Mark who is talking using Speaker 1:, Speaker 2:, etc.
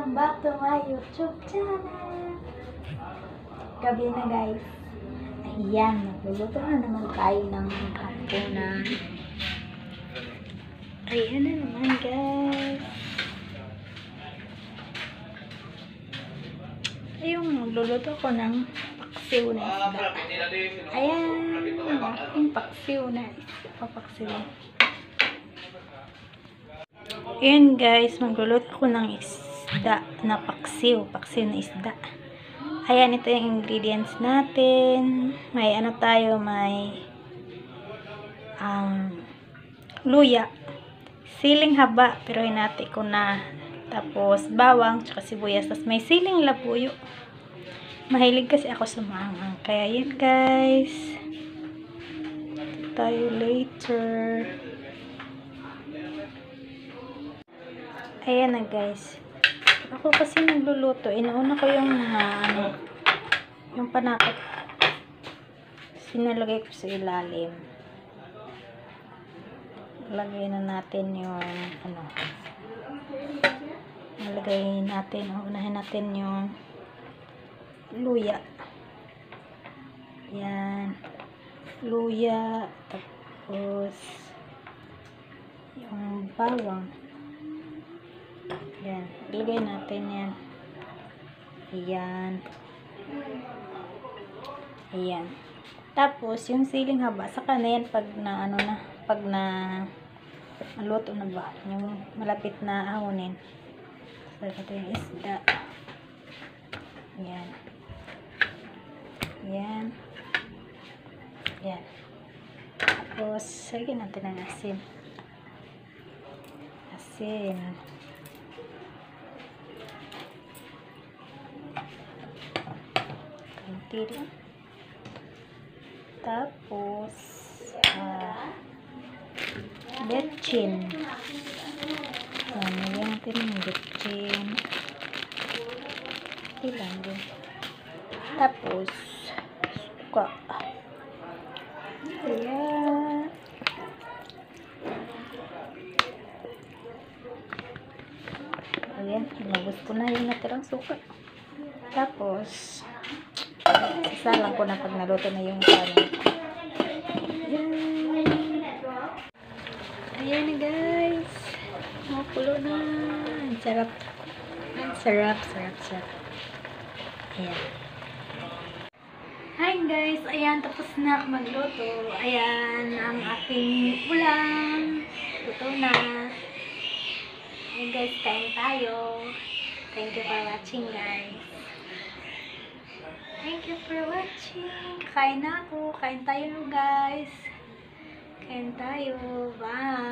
Speaker 1: Welcome back to my YouTube channel. Gabi na guys. Ayan, nagluluto na naman tayo ng hapunan. Ayan na naman guys. Ayun, magluluto ko ng paksiw na isda. Ayan, ang aking paksiw na isda. Paksiw. Ayan guys, magluluto ko ng isda na paksiw. Paksiw na isda. Ayan, ito yung ingredients natin. May ano tayo, may luya, siling haba, pero hinati ko na. Tapos bawang, tsaka sibuyas. Tapos may siling labuyo. Mahilig kasi ako sa maanghang. Kaya yan guys. Tayo later. Ayan na guys. Ako kasi nagluluto. Inauna ko yung yung panakot. Sinalagay ko sa ilalim. Lagay na natin yung nalagay natin, unahin natin yung luya. Yan. Luya. Tapos yung bawang. Yan. Ilagay natin yan. Ayan. Ayan. Tapos, yung siling haba, saka na yan pag luto na ba? Yung malapit na ahunin. So, ito yung isda. Ayan. Ayan. Ayan. Tapos, lagyan natin ng asin. Asin. Konti lang. Tapos, betchin. Lagyan natin yung betchin. Ilan din. Tapos, suka. Ayan. Ayan, inubos ko na yung natirang suka. Tapos, isa lang ko na pag naluto na yung kanin. Ayan na guys. Makulo na. Ang sarap. Ang sarap. Ayan. Hi guys. Ayan, tapos na ako magluto. Ayan, ang aking ulam. Luto na. Ayan guys, kain tayo. Thank you for watching guys. Thank you for watching. Kain na ako. Kain tayo guys. Kain tayo. Bye.